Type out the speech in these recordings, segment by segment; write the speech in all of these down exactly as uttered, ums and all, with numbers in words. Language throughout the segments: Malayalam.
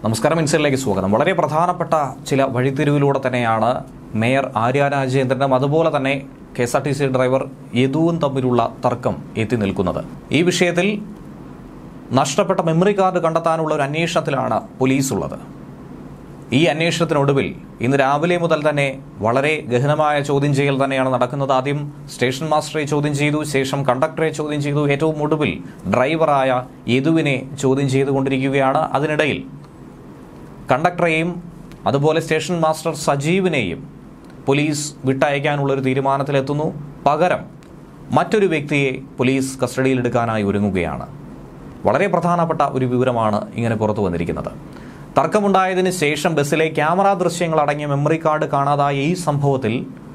നമസ്കാരം, ഇൻസൈഡിലേക്ക് സ്വാഗതം. വളരെ പ്രധാനപ്പെട്ട ചില വഴിത്തിരിവിലൂടെ തന്നെയാണ് മേയർ ആര്യ രാജേന്ദ്രനും അതുപോലെ തന്നെ K S R T C driver യദുവും തമ്മിലുള്ള തർക്കം എത്തി നിൽക്കുന്നത്. ഈ വിഷയത്തിൽ നഷ്ടപ്പെട്ട മെമ്മറി കാർഡ് കണ്ടെത്താനുള്ള ഒരു അന്വേഷണത്തിലാണ് പോലീസ് ഉള്ളത്. ഈ അന്വേഷണത്തിനൊടുവിൽ ഇന്ന് രാവിലെ മുതൽ തന്നെ വളരെ ഗഹനമായ ചോദ്യം ചെയ്യൽ തന്നെയാണ് നടക്കുന്നത്. ആദ്യം സ്റ്റേഷൻ മാസ്റ്ററെ ചോദ്യം ചെയ്തു, ശേഷം കണ്ടക്ടറെ ചോദ്യം ചെയ്തു, ഏറ്റവും ഒടുവിൽ ഡ്രൈവറായ യദുവിനെ ചോദ്യം ചെയ്തുകൊണ്ടിരിക്കുകയാണ്. അതിനിടയിൽ കണ്ടക്ടറെയും അതുപോലെ സ്റ്റേഷൻ മാസ്റ്റർ സജീവിനെയും പോലീസ് വിട്ടയക്കാനുള്ളൊരു തീരുമാനത്തിലെത്തുന്നു. പകരം മറ്റൊരു വ്യക്തിയെ പോലീസ് കസ്റ്റഡിയിലെടുക്കാനായി ഒരുങ്ങുകയാണ്. വളരെ പ്രധാനപ്പെട്ട ഒരു വിവരമാണ് ഇങ്ങനെ പുറത്തു വന്നിരിക്കുന്നത്. തർക്കമുണ്ടായതിനു ശേഷം ബസ്സിലെ ക്യാമറ ദൃശ്യങ്ങൾ അടങ്ങിയ മെമ്മറി കാർഡ് കാണാതായ ഈ സംഭവത്തിൽ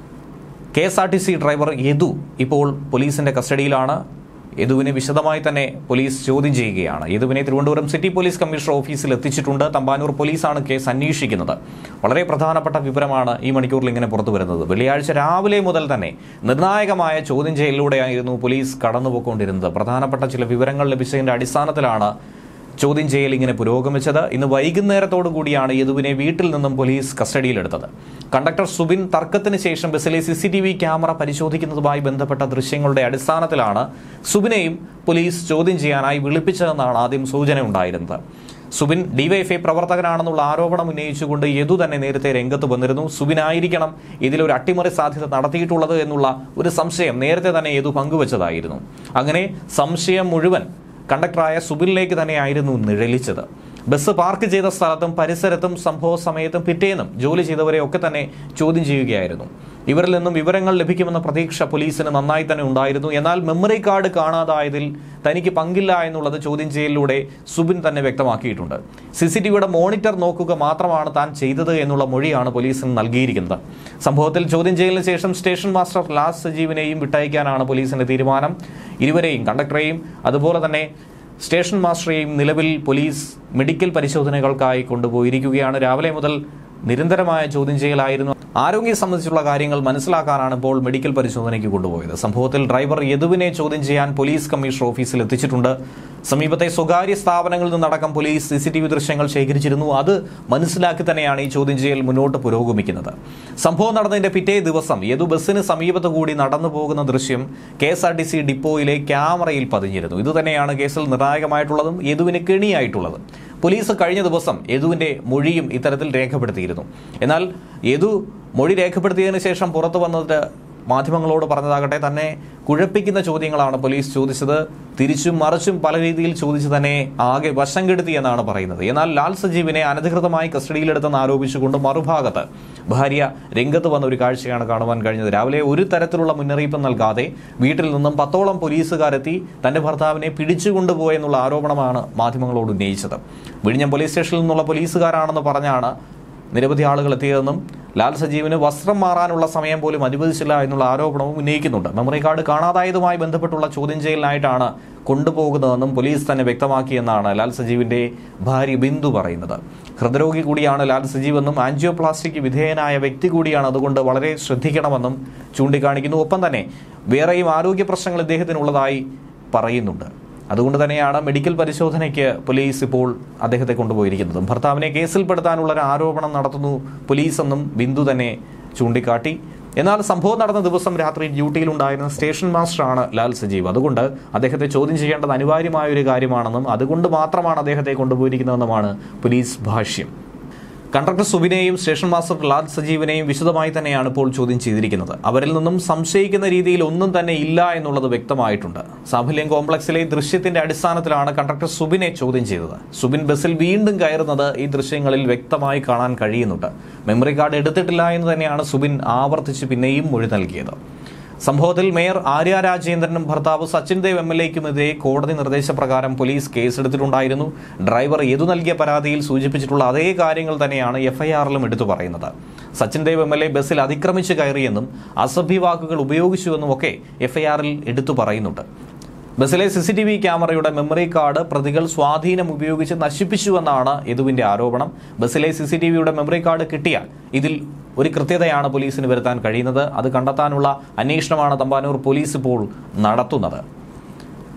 K S R T C driver Yadu ഇപ്പോൾ പോലീസിന്റെ കസ്റ്റഡിയിലാണ്. യദുവിനെ വിശദമായി തന്നെ പോലീസ് ചോദ്യം ചെയ്യുകയാണ്. യദുവിനെ തിരുവനന്തപുരം സിറ്റി പോലീസ് കമ്മീഷണർ ഓഫീസിൽ എത്തിച്ചിട്ടുണ്ട്. തമ്പാനൂർ പോലീസാണ് കേസ് അന്വേഷിക്കുന്നത്. വളരെ പ്രധാനപ്പെട്ട വിവരമാണ് ഈ മണിക്കൂറിൽ ഇങ്ങനെ പുറത്തു വരുന്നത്. വെള്ളിയാഴ്ച രാവിലെ മുതൽ തന്നെ നിർണായകമായ ചോദ്യം ചെയ്യലിലൂടെയായിരുന്നു പോലീസ് കടന്നുപോയിക്കൊണ്ടിരുന്നത്. പ്രധാനപ്പെട്ട ചില വിവരങ്ങൾ ലഭിച്ചതിന്റെ അടിസ്ഥാനത്തിലാണ് ചോദ്യം ചെയ്യൽ ഇങ്ങനെ പുരോഗമിച്ചത്. ഇന്ന് വൈകുന്നേരത്തോടു കൂടിയാണ് യദുവിനെ വീട്ടിൽ നിന്നും പോലീസ് കസ്റ്റഡിയിലെടുത്തത്. കണ്ടക്ടർ സുബിൻ തർക്കത്തിന് ശേഷം ബസ്സിലെ C C T V camera പരിശോധിക്കുന്നതുമായി ബന്ധപ്പെട്ട ദൃശ്യങ്ങളുടെ അടിസ്ഥാനത്തിലാണ് സുബിനെയും പോലീസ് ചോദ്യം ചെയ്യാനായി വിളിപ്പിച്ചതെന്നാണ് ആദ്യം സൂചന ഉണ്ടായിരുന്നത്. സുബിൻ ഡിവൈഎഫ്ഐ പ്രവർത്തകനാണെന്നുള്ള ആരോപണം ഉന്നയിച്ചുകൊണ്ട് യദു തന്നെ നേരത്തെ രംഗത്ത് വന്നിരുന്നു. സുബിനായിരിക്കണം ഇതിലൊരു അട്ടിമറി സാധ്യത നടത്തിയിട്ടുള്ളത് എന്നുള്ള ഒരു സംശയം നേരത്തെ തന്നെ യദു പങ്കുവച്ചതായിരുന്നു. അങ്ങനെ സംശയം മുഴുവൻ കണ്ടക്ടറായ സുബിനിലേക്ക് തന്നെയായിരുന്നു നിഴലിച്ചത്. ബസ് പാർക്ക് ചെയ്ത സ്ഥലത്തും പരിസരത്തും സംഭവ സമയത്തും പിറ്റേന്നും ജോലി ചെയ്തവരെ ഒക്കെ തന്നെ ചോദ്യം ചെയ്യുകയായിരുന്നു. ഇവരിൽ നിന്നും വിവരങ്ങൾ ലഭിക്കുമെന്ന പ്രതീക്ഷ പോലീസിന് നന്നായി തന്നെ ഉണ്ടായിരുന്നു. എന്നാൽ മെമ്മറി കാർഡ് കാണാതായതിൽ തനിക്ക് പങ്കില്ല എന്നുള്ളത് ചോദ്യം ചെയ്യലിലൂടെ സുബിൻ തന്നെ വ്യക്തമാക്കിയിട്ടുണ്ട്. സി സി ടി വിയുടെ മോണിറ്റർ നോക്കുക മാത്രമാണ് താൻ ചെയ്തത് എന്നുള്ള മൊഴിയാണ് പോലീസിന് നൽകിയിരിക്കുന്നത്. സംഭവത്തിൽ ചോദ്യം ചെയ്യലിന് ശേഷം സ്റ്റേഷൻ മാസ്റ്റർ ലാൽ സജീവിനെയും വിട്ടയക്കാനാണ് പോലീസിന്റെ തീരുമാനം. ഇരുവരെയും, കണ്ടക്ടറെയും അതുപോലെ തന്നെ സ്റ്റേഷൻ മാസ്റ്ററെയും നിലവിൽ പോലീസ് മെഡിക്കൽ പരിശോധനകൾക്കായി കൊണ്ടുപോയിരിക്കുകയാണ്. രാവിലെ മുതൽ നിരന്തരമായ ചോദ്യം ചെയ്യലായിരുന്നു. ആരോഗ്യം സംബന്ധിച്ചുള്ള കാര്യങ്ങൾ മനസ്സിലാക്കാനാണ് ഇപ്പോൾ മെഡിക്കൽ പരിശോധനയ്ക്ക് കൊണ്ടുപോയത്. സംഭവത്തിൽ ഡ്രൈവർ യദുവിനെ ചോദ്യം ചെയ്യാൻ പോലീസ് കമ്മീഷണർ ഓഫീസിൽ എത്തിച്ചിട്ടുണ്ട്. സമീപത്തെ സ്വകാര്യ സ്ഥാപനങ്ങളിൽ നിന്നടക്കം police C C T V ദൃശ്യങ്ങൾ ശേഖരിച്ചിരുന്നു. അത് മനസ്സിലാക്കി തന്നെയാണ് ഈ ചോദ്യം ചെയ്യൽ മുന്നോട്ട് പുരോഗമിക്കുന്നത്. സംഭവം നടന്നതിന്റെ പിറ്റേ ദിവസം യദു ബസ്സിന് സമീപത്ത് കൂടി നടന്നു പോകുന്ന ദൃശ്യം K S R T C ഡിപ്പോയിലെ ക്യാമറയിൽ പതിഞ്ഞിരുന്നു. ഇതുതന്നെയാണ് കേസിൽ നിർണായകമായിട്ടുള്ളതും യദുവിന് കെണിയായിട്ടുള്ളതും. പോലീസ് കഴിഞ്ഞ ദിവസം യദുവിന്റെ മൊഴിയും ഇത്തരത്തിൽ രേഖപ്പെടുത്തിയിരുന്നു. എന്നാൽ യദു മൊഴി രേഖപ്പെടുത്തിയതിനു ശേഷം പുറത്തു വന്നത് മാധ്യമങ്ങളോട് പറഞ്ഞതാകട്ടെ തന്നെ കുഴപ്പിക്കുന്ന ചോദ്യങ്ങളാണ് പോലീസ് ചോദിച്ചത്. തിരിച്ചും മറിച്ചും പല രീതിയിൽ ചോദിച്ചു തന്നെ ആകെ വശം കെടുത്തി എന്നാണ് പറയുന്നത്. എന്നാൽ ലാൽ സജീവിനെ അനധികൃതമായി കസ്റ്റഡിയിലെടുത്തെന്ന് ആരോപിച്ചുകൊണ്ട് മറുഭാഗത്ത് ഭാര്യ രംഗത്ത് വന്ന ഒരു കാഴ്ചയാണ് കാണുവാൻ കഴിഞ്ഞത്. രാവിലെ ഒരു തരത്തിലുള്ള മുന്നറിയിപ്പ് നൽകാതെ വീട്ടിൽ നിന്നും പത്തോളം പോലീസുകാരെത്തി തന്റെ ഭർത്താവിനെ പിടിച്ചുകൊണ്ടുപോയെന്നുള്ള ആരോപണമാണ് മാധ്യമങ്ങളോട് ഉന്നയിച്ചത്. വിഴിഞ്ഞം പോലീസ് സ്റ്റേഷനിൽ നിന്നുള്ള പോലീസുകാരാണെന്ന് പറഞ്ഞാണ് നിരവധി ആളുകൾ എത്തിയതെന്നും ലാൽ സജീവിന് വസ്ത്രം മാറാനുള്ള സമയം പോലും അനുവദിച്ചില്ല എന്നുള്ള ആരോപണവും ഉന്നയിക്കുന്നുണ്ട്. മെമ്മറി കാർഡ് കാണാതായതുമായി ബന്ധപ്പെട്ടുള്ള ചോദ്യം ചെയ്യലിനായിട്ടാണ് കൊണ്ടുപോകുന്നതെന്നും പോലീസ് തന്നെ വ്യക്തമാക്കിയെന്നാണ് ലാൽ സജീവിന്റെ ഭാര്യ ബിന്ദു പറയുന്നത്. ഹൃദ്രോഗി കൂടിയാണ് ലാൽ സജീവ് എന്നും ആൻജിയോപ്ലാസ്റ്റിക്ക് വിധേയനായ വ്യക്തി കൂടിയാണ്, അതുകൊണ്ട് വളരെ ശ്രദ്ധിക്കണമെന്നും ചൂണ്ടിക്കാണിക്കുന്നു. ഒപ്പം തന്നെ വേറെയും ആരോഗ്യ പ്രശ്നങ്ങൾ ഇദ്ദേഹത്തിനുള്ളതായി പറയുന്നുണ്ട്. അതുകൊണ്ട് തന്നെയാണ് മെഡിക്കൽ പരിശോധനയ്ക്ക് പോലീസ് ഇപ്പോൾ അദ്ദേഹത്തെ കൊണ്ടുപോയിരിക്കുന്നത്. ഭർത്താവിനെ കേസിൽപ്പെടുത്താനുള്ള ഒരു ആരോപണം നടത്തുന്നു പോലീസെന്നും ബിന്ദു തന്നെ ചൂണ്ടിക്കാട്ടി. എന്നാൽ സംഭവം നടന്ന ദിവസം രാത്രി ഡ്യൂട്ടിയിലുണ്ടായിരുന്ന സ്റ്റേഷൻ മാസ്റ്ററാണ് ലാൽ സജീവ്. അതുകൊണ്ട് അദ്ദേഹത്തെ ചോദ്യം ചെയ്യേണ്ടത് അനിവാര്യമായ ഒരു കാര്യമാണെന്നും അതുകൊണ്ട് മാത്രമാണ് അദ്ദേഹത്തെ കൊണ്ടുപോയിരിക്കുന്നതെന്നുമാണ് പോലീസ് ഭാഷ്യം. കണ്ടക്ടർ സുബിനെയും സ്റ്റേഷൻ മാസ്റ്റർ ലാൽ സജീവിനെയും വിശദമായി തന്നെയാണ് ഇപ്പോൾ ചോദ്യം ചെയ്തിരിക്കുന്നത്. അവരിൽ നിന്നും സംശയിക്കുന്ന രീതിയിൽ ഒന്നും തന്നെ ഇല്ല എന്നുള്ളത് വ്യക്തമായിട്ടുണ്ട്. സാഫല്യം കോംപ്ലക്സിലെ ദൃശ്യത്തിന്റെ അടിസ്ഥാനത്തിലാണ് കണ്ടക്ടർ സുബിനെ ചോദ്യം ചെയ്തത്. സുബിൻ ബസ്സിൽ വീണ്ടും കയറുന്നത് ഈ ദൃശ്യങ്ങളിൽ വ്യക്തമായി കാണാൻ കഴിയുന്നുണ്ട്. മെമ്മറി കാർഡ് എടുത്തിട്ടില്ല എന്ന് തന്നെയാണ് സുബിൻ ആവർത്തിച്ച് പിന്നെയും മൊഴി നൽകിയത്. സംഭവത്തിൽ മേയർ ആര്യ രാജേന്ദ്രനും ഭർത്താവ് സച്ചിൻ ദേവ് എം എൽ എക്കുമെതിരെ കോടതി നിർദ്ദേശപ്രകാരം പോലീസ് കേസെടുത്തിട്ടുണ്ടായിരുന്നു. ഡ്രൈവർ യദു നൽകിയ പരാതിയിൽ സൂചിപ്പിച്ചിട്ടുള്ള അതേ കാര്യങ്ങൾ തന്നെയാണ് എഫ്ഐആറിലും എടുത്തു പറയുന്നത്. Sachin Dev M L A ബസ്സിൽ അതിക്രമിച്ച് കയറിയെന്നും അസഭ്യവാക്കുകൾ ഉപയോഗിച്ചുവെന്നും ഒക്കെ എഫ്ഐആറിൽ എടുത്തു പറയുന്നുണ്ട്. ബസ്സിലെ സി സി ടി വി ക്യാമറയുടെ മെമ്മറി കാർഡ് പ്രതികൾ സ്വാധീനം ഉപയോഗിച്ച് നശിപ്പിച്ചുവെന്നാണ് യദുവിന്റെ ആരോപണം. ബസ്സിലെ സി സി ടി വിയുടെ മെമ്മറി കാർഡ് കിട്ടിയാൽ ഇതിൽ ഒരു കൃത്യതയാണ് പോലീസിന് വരുത്താൻ കഴിയുന്നത്. അത് കണ്ടെത്താനുള്ള അന്വേഷണമാണ് തമ്പാനൂർ പോലീസ് ഇപ്പോൾ നടത്തുന്നത്.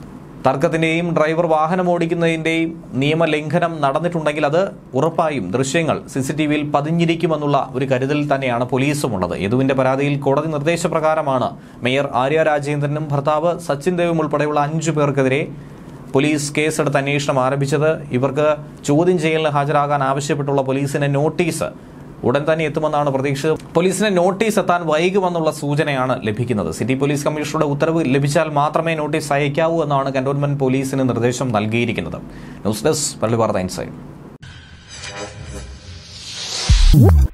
തർക്കത്തിന്റെയും ഡ്രൈവർ വാഹനം ഓടിക്കുന്നതിന്റെയും നിയമലംഘനം നടന്നിട്ടുണ്ടെങ്കിൽ അത് ഉറപ്പായും ദൃശ്യങ്ങൾ സി സി ടി വിയിൽ പതിഞ്ഞിരിക്കുമെന്നുള്ള ഒരു കരുതൽ തന്നെയാണ് പോലീസുമുള്ളത്. യദുവിന്റെ പരാതിയിൽ കോടതി നിർദ്ദേശപ്രകാരമാണ് മേയർ ആര്യ രാജേന്ദ്രനും ഭർത്താവ് സച്ചിൻ ദേവും ഉൾപ്പെടെയുള്ള അഞ്ചു പേർക്കെതിരെ പോലീസ് കേസെടുത്ത് അന്വേഷണം ആരംഭിച്ചത്. ഇവർക്ക് ചോദ്യം ചെയ്യലിന് ഹാജരാകാൻ ആവശ്യപ്പെട്ടുള്ള പോലീസിന്റെ നോട്ടീസ് ഉടൻ തന്നെ എത്തുമെന്നാണ് പ്രതീക്ഷ. പോലീസിന് നോട്ടീസ് എത്താൻ വൈകുമെന്നുള്ള സൂചനയാണ് ലഭിക്കുന്നത്. സിറ്റി പോലീസ് കമ്മീഷണറുടെ ഉത്തരവ് ലഭിച്ചാൽ മാത്രമേ നോട്ടീസ് അയക്കാവൂ എന്നാണ് കന്റോൺമെന്റ് പോലീസിന് നിർദ്ദേശം നൽകിയിരിക്കുന്നത്. ന്യൂസ് ഡെസ്ക് പള്ളി വാർത്ത ഇൻസൈഡ്.